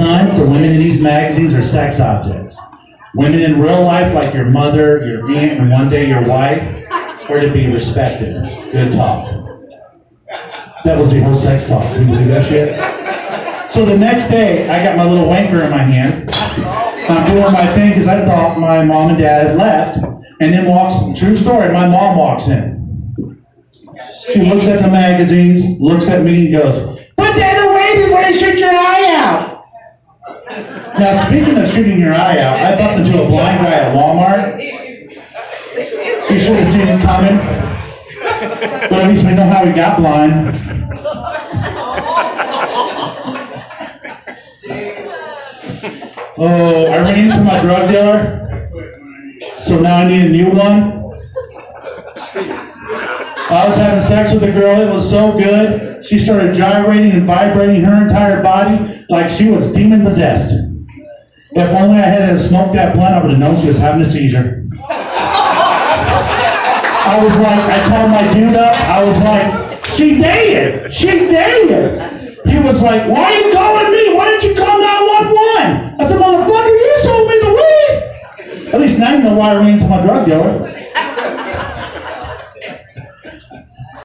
time, the women in these magazines are sex objects. Women in real life, like your mother, your aunt, and one day your wife, are to be respected. Good talk. That was the whole sex talk. Can you believe that shit? So the next day, I got my little wanker in my hand. I'm doing my thing because I thought my mom and dad had left. And then true story, my mom walks in. She looks at the magazines, looks at me, and goes, "Put that away before you shoot your eye out." Now, speaking of shooting your eye out, I bumped into a blind guy at Walmart. You should have seen it coming. But at least we know how he got blind. Oh, I ran into my drug dealer. So now I need a new one. I was having sex with a girl. It was so good. She started gyrating and vibrating her entire body like she was demon possessed. If only I hadn't smoked that blunt, I would have known she was having a seizure. I was like, I called my dude up. I was like, she dead. She dead. He was like, why are you calling me? Why didn't you call 911? I said, motherfucker, you sold me the weed. At least now you know why I ran into my drug dealer.